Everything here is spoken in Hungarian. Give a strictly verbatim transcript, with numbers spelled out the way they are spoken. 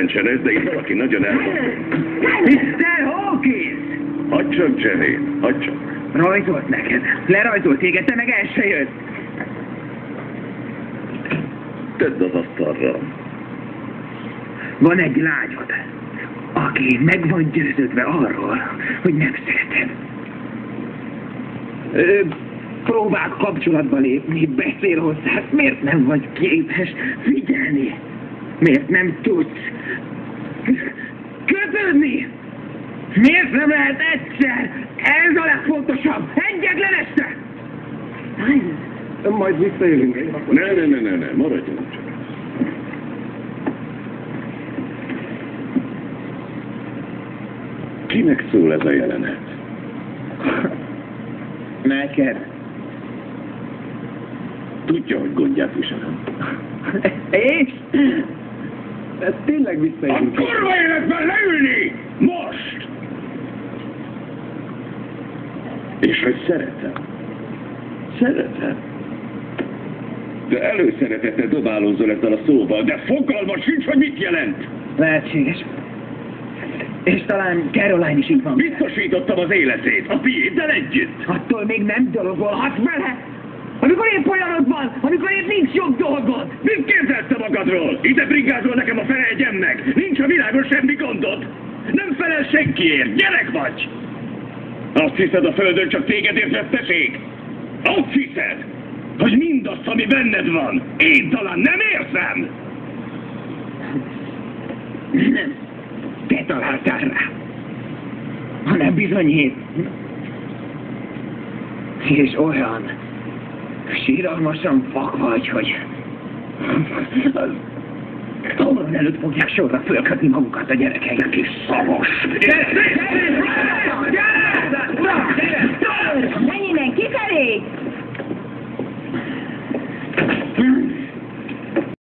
Szerencse lesz, de itt valaki nagyon elmondott. miszter Hawkins! Hagyd csak, Jenny, hagyd csak. Rajzolt neked. Lerajzolt téged, te meg el se jössz. Tedd az asztalra. Van egy lányod, aki meg van győződve arról, hogy nem szereted. Ö, próbál kapcsolatba lépni, beszél hozzá, miért nem vagy képes figyelni? Miért nem tudsz kötődni? Miért nem lehet egyszer? Ez a legfontosabb! Egyetlen este! Majd visszajövünk. Ne, ne, ne, ne, ne, maradjunk csak. Kinek szól ez a jelenet? Neked. Tudja, hogy gondját viselem. És? Ez tényleg visszajövünk. A kurva életben leülni! Most! És hogy szeretem. Szeretem. De előszeretettel dobálózol ezzel a szóval, de fogalma sincs, hogy mit jelent. Lehetséges. És talán Caroline is így van. Biztosítottam az életét, a tiéddel együtt. Attól még nem dolgolhatsz vele. Amikor épp olyanod van, amikor épp nincs jobb dolgod. Mit képzelsz te magadról? Ide bringázol nekem a felegyemnek. Nincs a világon semmi gondod. Nem felel senkiért, gyerek vagy. Azt hiszed, a földön csak tégedért veszteség? Azt hiszed, hogy mindazt, ami benned van, én talán nem érzem? Nem. Te találtál rá. Hanem bizony én. És olyan síralmasan vak vagy, hogy az torony előtt fogják sorra fölkötni magukat a gyerekeik, kis szavos. Gyere! Gyere! Gyere!